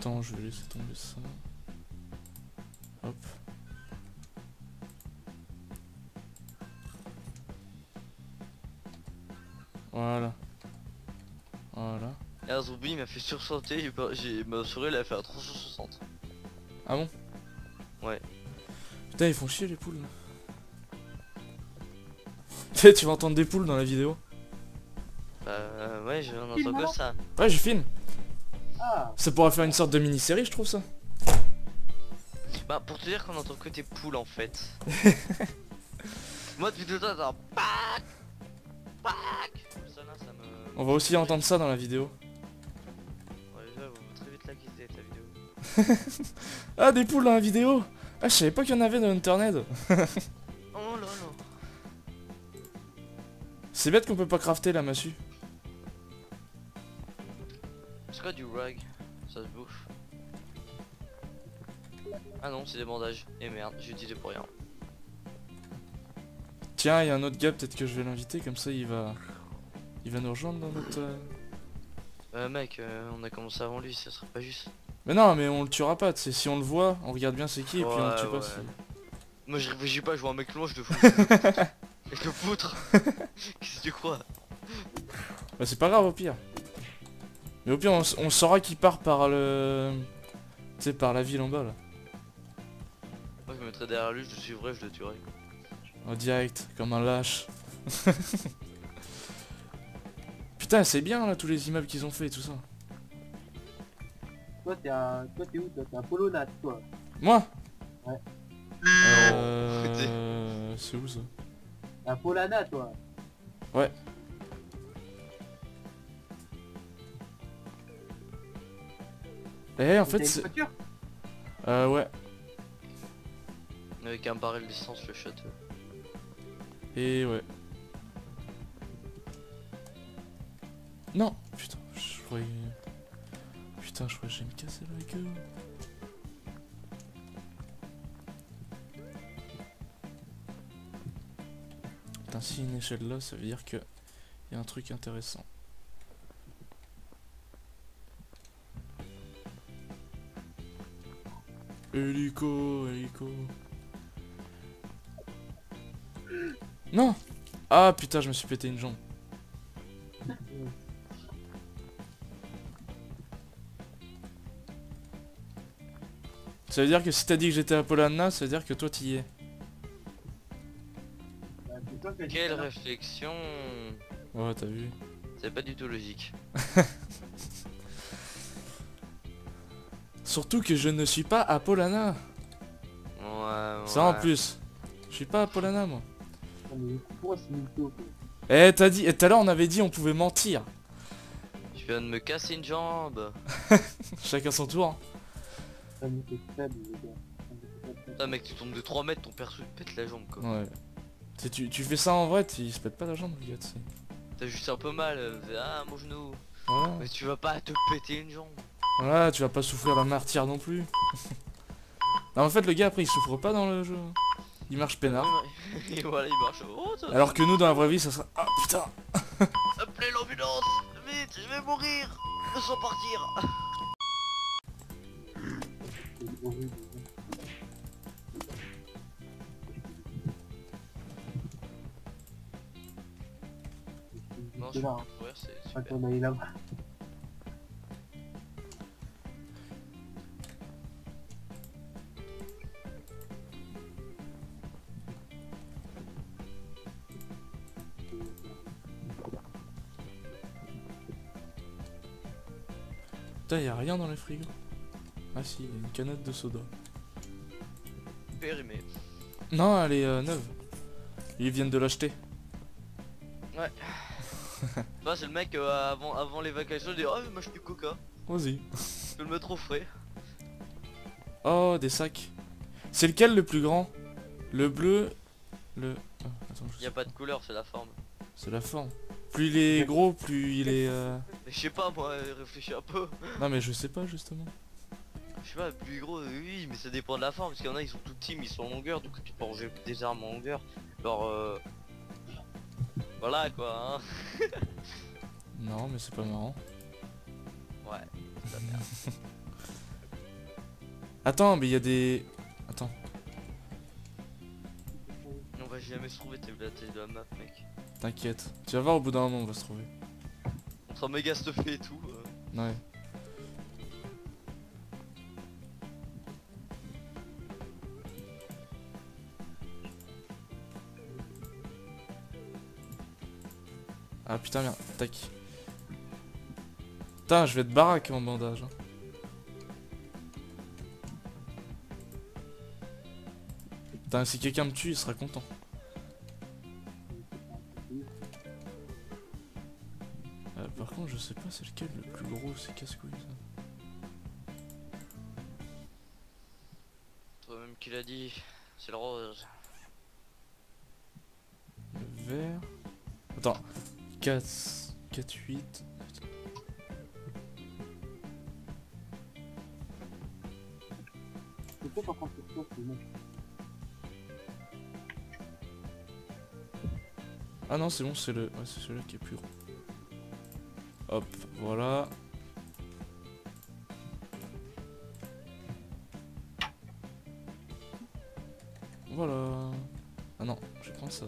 Attends, je vais laisser tomber ça. Hop. Voilà. Voilà. Et un zombie il m'a fait sursauter, ma souris elle a fait un 360. Ah bon? Ouais. Putain, ils font chier les poules. Tu vas entendre des poules dans la vidéo. Ouais, j'en entends que ça. Ouais, je filme. Ah, Ça pourrait faire une sorte de mini-série, je trouve ça. Bah pour te dire qu'on entend que tes poules en fait. Moi depuis tout le temps j'entends PAC PAC. Ça là ça me... On va aussi entendre ça dans la vidéo. Ouais déjà vous très vite là quitter ta vidéo. Ah, des poules dans la vidéo. Ah, je savais pas qu'il y en avait dans internet. Oh là là. C'est bête qu'on peut pas crafter la massue. C'est quoi du rag? Ça se bouffe. Ah non c'est des bandages. Et merde j'ai utilisé pour rien. Tiens, il y a un autre gars, peut-être que je vais l'inviter, comme ça il va nous rejoindre dans notre... Mec on a commencé avant lui, ça serait pas juste. Mais non, mais on le tuera pas, tu sais, si on le voit, on regarde bien c'est qui, et puis on le tue Ouais, pas. ouais. Moi je réfléchis pas, je vois un mec loin, je le fous. Et je le foutre. Qu'est-ce que tu crois? Bah c'est pas grave au pire. Mais au pire on saura qu'il part par le... Tu sais, par la ville en bas là. Moi je me mettrais derrière lui, je le suivrais, je le tuerais. En direct, comme un lâche. Putain, c'est bien là tous les immeubles qu'ils ont fait et tout ça. toi t'es où toi? T'es un polonate toi. Moi Ouais. C'est où ça? T'es un polana toi. Ouais. Eh en T'as fait une c'est... voiture? Ouais. Avec un barrel d'essence, le château. Et ouais. Non. Putain, je croyais... Putain, je croyais que j'allais me casser la gueule. Putain, si une échelle là, ça veut dire que y a un truc intéressant. Hélico, hélico. Non. Ah putain, je me suis pété une jambe. Ça veut dire que si t'as dit que j'étais à Polana, ça veut dire que toi t'y es. Bah, c'est toi qui as dit Quelle ça. réflexion! Ouais, t'as vu. C'est pas du tout logique. Surtout que je ne suis pas à Polana. Ouais, Ça en plus. Je suis pas à Polana moi. Ah, mais pourquoi c'est mytho quoi? Eh t'as dit, et tout à l'heure on avait dit on pouvait mentir. Je viens de me casser une jambe. Chacun son tour. Ça me fait faible les gars. Putain mec tu tombes de 3 mètres, ton perso il te pète la jambe quoi. Ouais. Tu fais ça en vrai, il se pète pas la jambe le gars, tu sais. T'as juste un peu mal, ah mon genou. Voilà. Mais tu vas pas te péter une jambe. Voilà, tu vas pas souffrir la martyre non plus. Non, en fait le gars après il souffre pas dans le jeu. Il marche peinard. Et voilà il marche. Oh, ça... Alors que nous dans la vraie vie ça sera... Ah putain. Appelez l'ambulance! Vite, je vais mourir! Laisse-moi partir! C'est horrible. Non, C'est je là, peux hein. courir, c'est Pas super. qu'on aille là-bas. Putain, y a rien dans les frigos. Ah si, y a une canette de soda. Périmé. Non, elle est neuve. Ils viennent de l'acheter. Ouais. Bah c'est le mec avant les vacances, il dit oh moi je suis du coca. Vas-y. Je peux le mettre au frais. Oh, des sacs. C'est lequel le plus grand? Le bleu. Le... Oh, attends, je Y sais. a pas de couleur, c'est la forme. C'est la forme. Plus il est gros, plus il est... Mais je sais pas moi, réfléchis un peu. Non mais je sais pas justement. Je sais pas, plus gros, oui, mais ça dépend de la forme, parce qu'il y en a ils sont tout petits mais ils sont en longueur, donc tu peux ranger des armes en longueur. Genre voilà quoi hein. Non mais c'est pas marrant. Ouais, ça merde. Attends, mais il y a des... Attends. On va jamais se trouver, t'es la tête de la map, mec. T'inquiète. Tu vas voir, au bout d'un moment, on va se trouver. On sera méga stuffé et tout. Ouais. Ah putain, merde. Tac. Putain, je vais être baraque en bandage. Hein. Putain, si quelqu'un me tue, il sera content. Par contre, je sais pas c'est lequel le plus gros, c'est casse-couille ça. Toi-même qui l'a dit, c'est le rose. Le vert. Attends. 4, 4, 8. C'est quoi par contre pour toi, c'est bon. Ah non, c'est bon, c'est le... Ouais, c'est celui-là qui est plus gros. Hop, voilà. Voilà. Ah non, je vais prendre ça.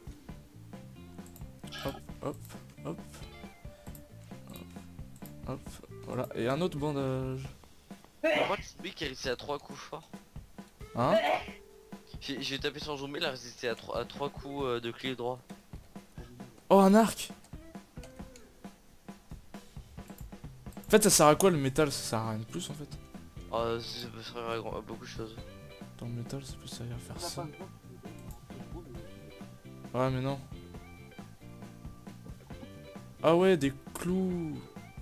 Hop, hop, hop. Hop, hop. Voilà, et un autre bandage. Pourquoi le zombie qui a résisté à 3 coups forts? Hein? J'ai tapé sur le zombie, il a résisté à 3 coups de clic droit. Oh, un arc! En fait, ça sert à quoi le métal? Ça sert à rien de plus en fait. Ah, ça peut servir à beaucoup de choses. Dans le métal, ça peut servir à faire Ça ça. passe pas, c'est cool, Ouais, mais non. Ah ouais, des clous.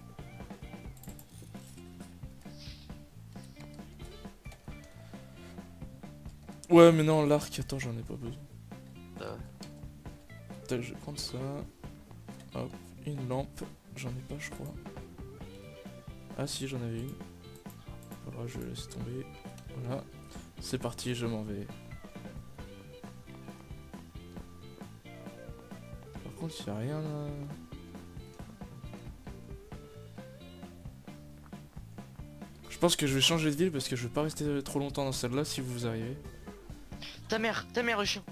Ouais, mais non, l'arc, attends, j'en ai pas besoin. Ah ouais. Tac, je vais prendre ça. Hop, une lampe. J'en ai pas, je crois. Ah si, j'en avais une. Voilà, je vais laisser tomber. Voilà. C'est parti, je m'en vais. Par contre, il n'y a rien là. Je pense que je vais changer de ville parce que je vais pas rester trop longtemps dans celle-là si vous arrivez. Ta mère, le chien.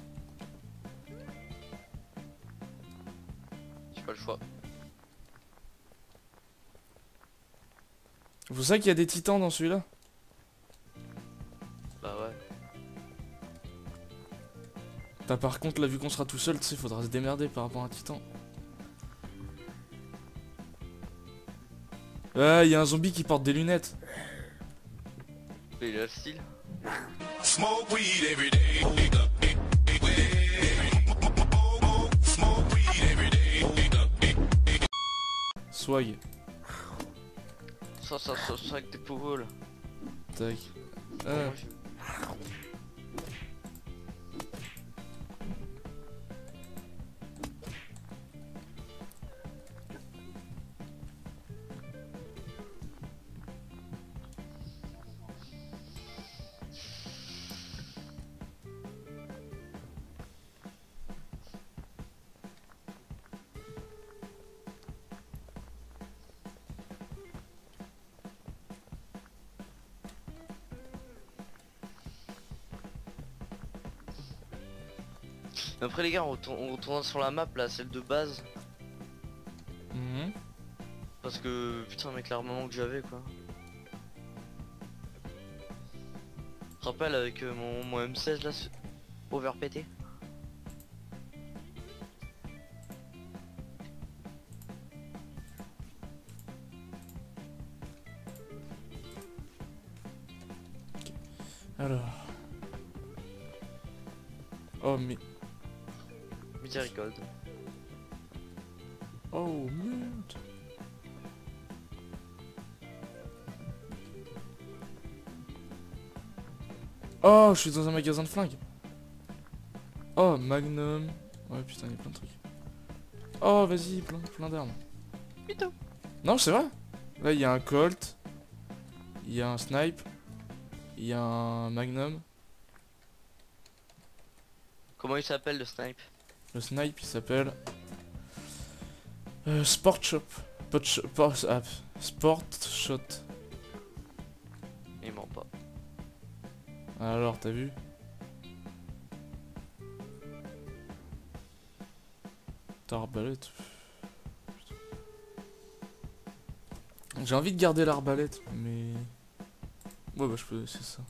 J'ai pas le choix. Vous savez qu'il y a des titans dans celui-là? Bah ouais. T'as par contre, là, vu qu'on sera tout seul, tu sais, faudra se démerder par rapport à un titan. Ah, il y a un zombie qui porte des lunettes. Mais il a le style. Smoke weed every day. Smoke weed every day. Swag. Ça avec des poules. Tac. Après les gars, on retourne sur la map là, celle de base. Mhm. Parce que putain mec, l'armement que j'avais quoi. Tu te rappelles avec mon M16 là, overpété. Alors. Oh mais... Miséricorde. Oh merde. Oh, je suis dans un magasin de flingues. Oh, Magnum. Ouais, putain, il y a plein de trucs. Oh, vas-y, plein d'armes. Putain. Non, c'est vrai. Là, il y a un Colt. Il y a un Snipe. Il y a un Magnum. Comment il s'appelle le snipe? Le Snipe, il s'appelle... Sport Shop. Sport Shot. Il ment pas. Alors, t'as vu? T'as arbalète. J'ai envie de garder l'arbalète, mais... Ouais, bah je peux, c'est ça.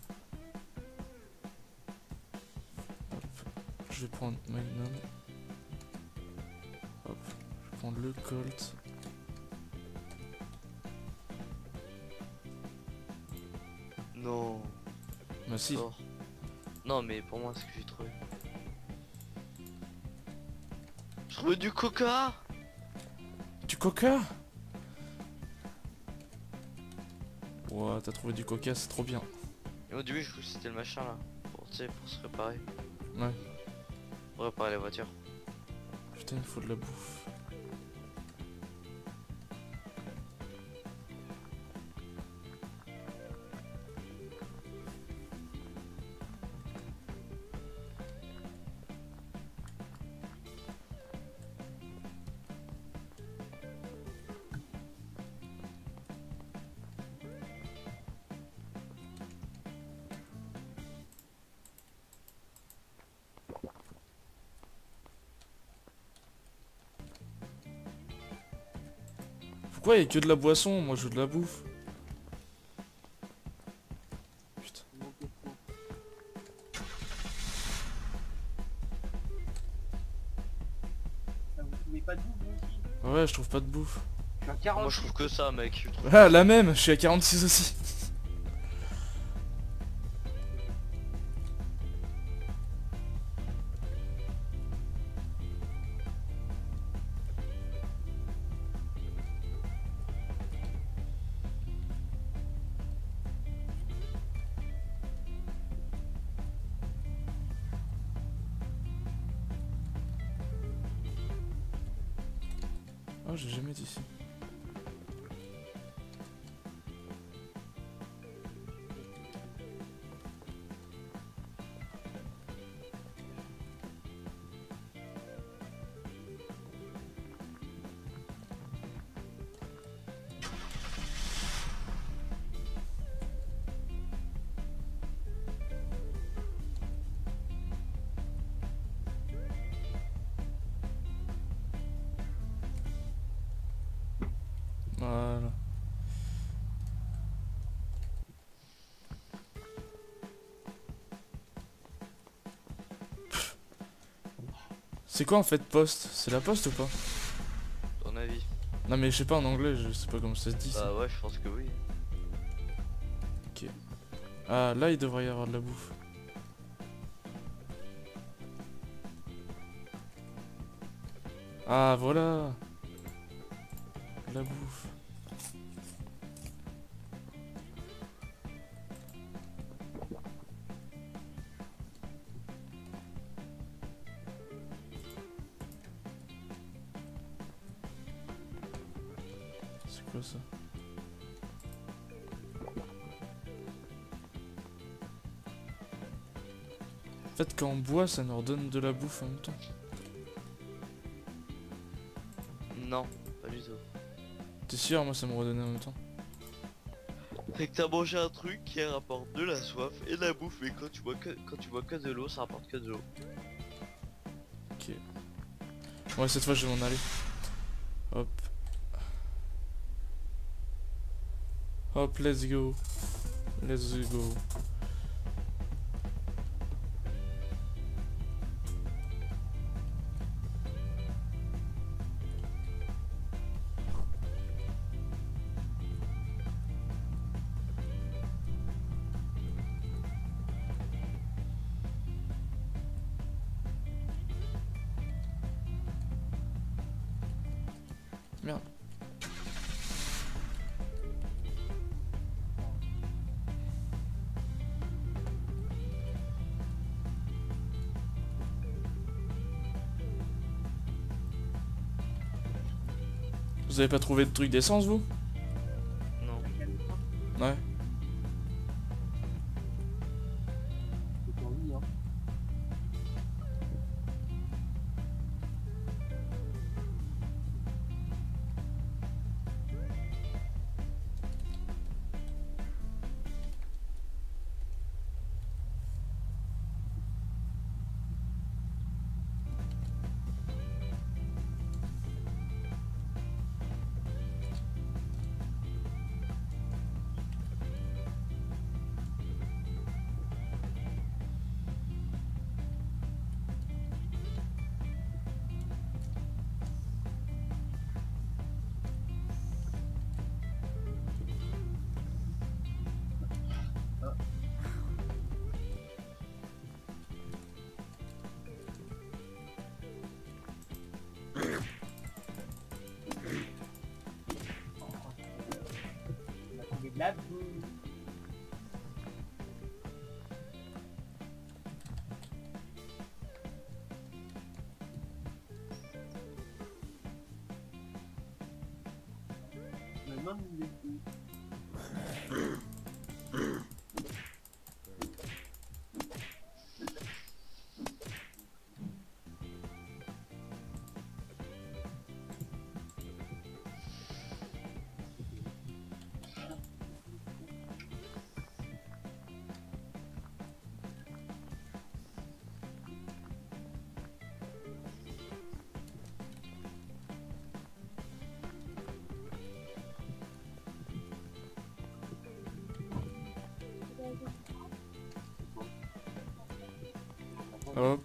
Hop. Je vais prendre Magnum. Hop. Je vais prendre le Colt. Non. Bah si. Fort. Non, mais pour moi, c'est que j'ai trouvé. J'ai trouvé du coca. Du coca? Ouah, t'as trouvé du coca, c'est trop bien. Et au début, je crois que c'était le machin là. Pour, tu sais, pour se réparer. Ouais. Pour réparer la voiture. Putain, il faut de la bouffe. Pourquoi il y a que de la boisson? Moi je veux de la bouffe. Putain. Ah, vous trouvez pas de bouffe, vous aussi? Ouais, je trouve pas de bouffe. Je suis à 40. Moi, je trouve que ça, mec. Je trouve... Ah, la même, je suis à 46 aussi. Oh, j'ai jamais dit ici. Voilà. C'est quoi en fait poste? C'est la poste ou pas? Ton avis? Non mais je sais pas en anglais, je sais pas comment ça se dit ça. Bah ouais, je pense que oui. Ah là il devrait y avoir de la bouffe. Ah voilà. La bouffe. C'est quoi ça? En fait quand on boit ça nous redonne de la bouffe en même temps. Non, pas du tout. T'es sûr? Moi ça me redonnait en même temps. C'est que t'as mangé un truc qui rapporte de la soif et de la bouffe, mais quand tu bois que de l'eau, ça rapporte que de l'eau. Ok. Ouais cette fois je vais m'en aller. Hop. Hop, let's go. Let's go. Merde. Vous avez pas trouvé de truc d'essence vous? Non. Ouais. C'est pour lui, hein. Non, il est- Hop.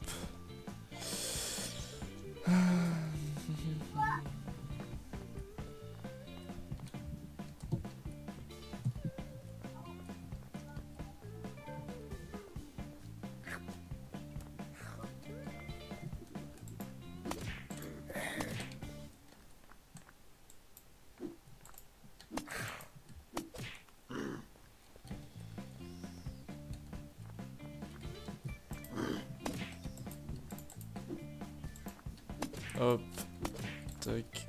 Hop. Tac.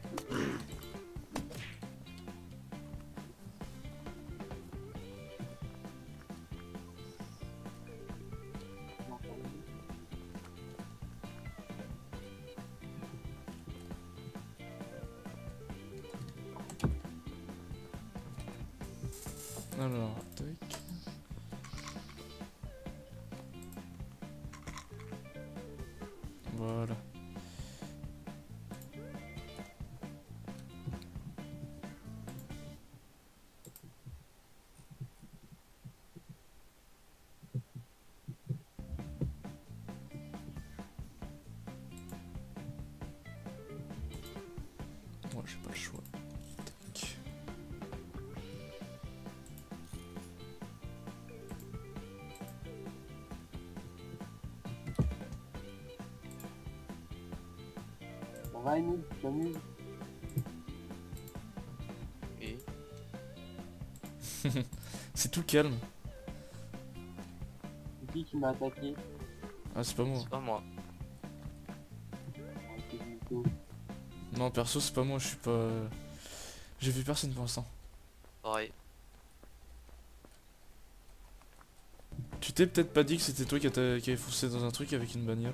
Alors, tac. Voilà. Moi, j'ai pas le choix. Tac. Ça va, Emile, tu t'amuses? Et C'est tout calme. C'est qui m'a attaqué? Ah, c'est pas moi. c'est pas moi. Ah, c'est Nico. Non, perso, c'est pas moi, je suis pas. J'ai vu personne pour l'instant. Pareil. Tu t'es peut-être pas dit que c'était toi qui avait foncé dans un truc avec une bagnole?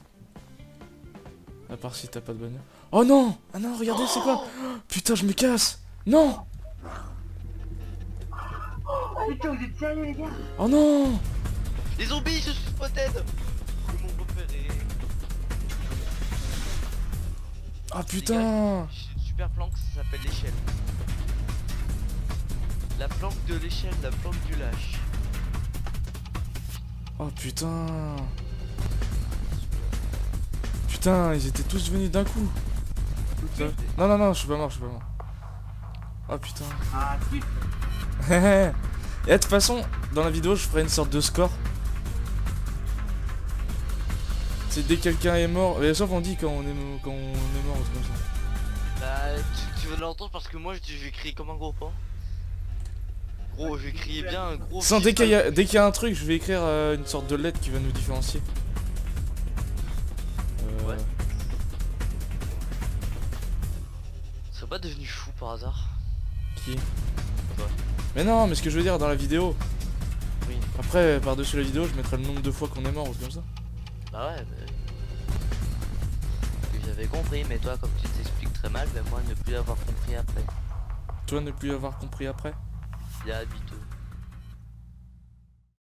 À part si t'as pas de bagnole. Oh non! Ah non, regardez, c'est quoi? Putain, je me casse! Non! Putain, vous êtes sérieux, les gars? Oh non! Les zombies se spotted. C'est mon préféré. Ah putain! J'ai une super planque, ça s'appelle l'échelle. La planque de l'échelle, la planque du lâche. Oh putain! Putain, ils étaient tous venus d'un coup! Ça- Non, non, non, je suis pas mort, je suis pas mort. Oh putain. Ah, si. Et de toute façon, dans la vidéo, je ferai une sorte de score. C'est dès que quelqu'un est mort. Et sauf on dit quand on est mort ou truc comme ça. Bah, tu veux l'entendre parce que moi je vais crier comme un gros porc. Gros, je vais crier bien un gros. Sans dès qu'il y a un truc, je vais écrire une sorte de lettre qui va nous différencier. Ouais. Ça serait pas devenu fou par hasard? Qui? Toi. Mais non, mais ce que je veux dire dans la vidéo. Oui. Après, par-dessus la vidéo, je mettrai le nombre de fois qu'on est mort ou comme ça. Bah ouais, mais... J'avais compris, mais toi, comme tu t'expliques très mal, ben moi ne plus avoir compris après. Toi ne plus avoir compris après. Il y a habiteux.